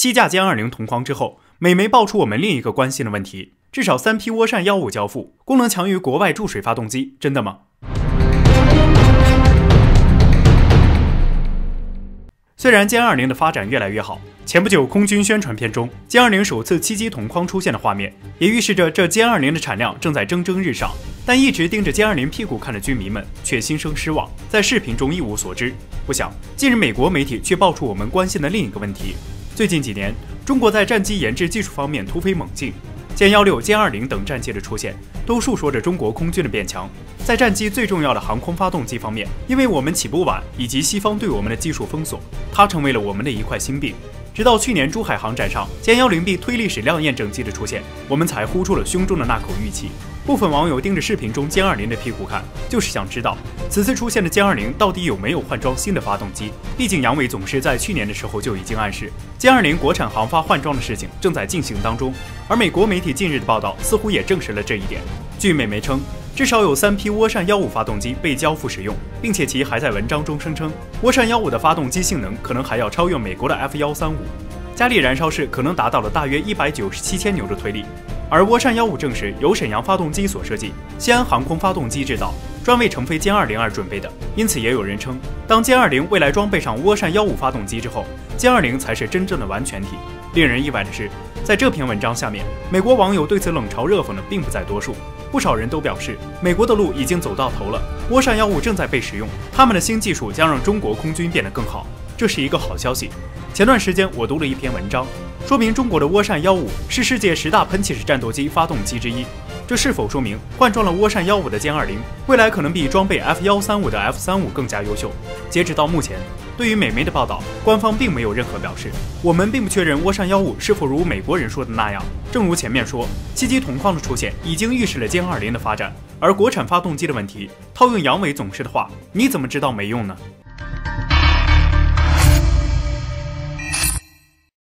7架歼20同框之后，美媒爆出我们另一个关心的问题：至少3批涡扇155交付，功能强于国外注水发动机，真的吗？虽然歼20的发展越来越好，前不久空军宣传片中歼20首次7机同框出现的画面，也预示着这歼20的产量正在蒸蒸日上。但一直盯着歼20屁股看的军迷们却心生失望，在视频中一无所知。不想，近日美国媒体却爆出我们关心的另一个问题：最近几年，中国在战机研制技术方面突飞猛进。歼16、歼20等战机的出现，都述说着中国空军的变强。在战机最重要的航空发动机方面，因为我们起步晚，以及西方对我们的技术封锁，它成为了我们的一块心病。直到去年珠海航展上歼10B推力史亮验证机的出现，我们才呼出了胸中的那口玉气。部分网友盯着视频中歼20的屁股看，就是想知道此次出现的歼20到底有没有换装新的发动机。毕竟杨伟总是在去年的时候就已经暗示歼20国产航发换装的事情正在进行当中，而美国媒体近日的报道似乎也证实了这一点。据美媒称，至少有3批涡扇155发动机被交付使用，并且其还在文章中声称，涡扇155的发动机性能可能还要超越美国的 F135，加力燃烧室可能达到了大约197千牛的推力。而涡扇155正是由沈阳发动机所设计，西安航空发动机制造，专为乘飞歼20而准备的。因此也有人称，当歼20未来装备上涡扇155发动机之后，歼20才是真正的完全体。令人意外的是，在这篇文章下面，美国网友对此冷嘲热讽的并不在多数。不少人都表示，美国的路已经走到头了，涡扇155正在被使用，他们的新技术将让中国空军变得更好，这是一个好消息。前段时间我读了一篇文章，说明中国的涡扇155是世界10大喷气式战斗机发动机之一。这是否说明换装了涡扇155的歼20未来可能比装备 F135的 F35更加优秀？截止到目前，对于美媒的报道，官方并没有任何表示。我们并不确认涡扇155是否如美国人说的那样。正如前面说，7机同框的出现已经预示了歼20的发展，而国产发动机的问题，套用杨伟总师的话，你怎么知道没用呢？